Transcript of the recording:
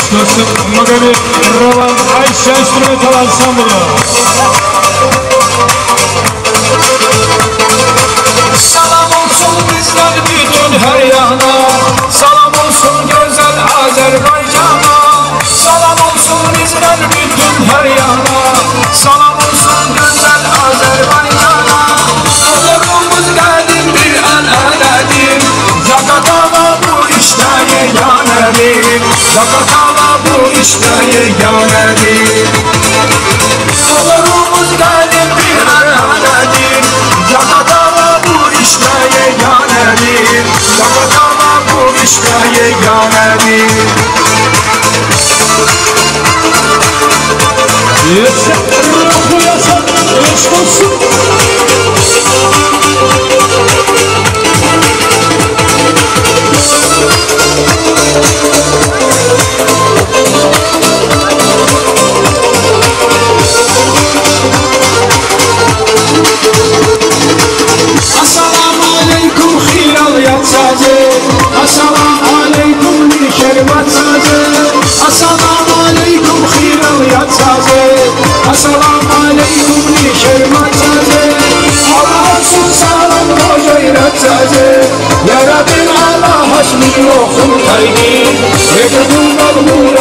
dostum Magari Ravan Ayşe Instrumental Ensemble. Salam olsun bizden bütün her yana, salam olsun güzel Azerbaycan'a. Salam olsun bizden bütün her yana, salam olsun güzel Azerbaycan'a. Onurumuz kadim bir ananedir, Zakatala bu işte yeganedir, Zakatala bu işte yeganedir. Onurumuz kadim bir ananedir, Zakatala bu işte yeganedir, Zakatala bu işte yeganedir. Ruhu yasak, aşk olsun. Assalamu aleykum hilal yatsacı, Assalamu aleykum nikermat sacı, Assalamu aleykum hilal yatsacı, Assalamu aleykum nikermat sacı. Allah olsun salam o gayret sacı, Ya Rabbi Allah hasmi yokun taydi, Yekudun olmur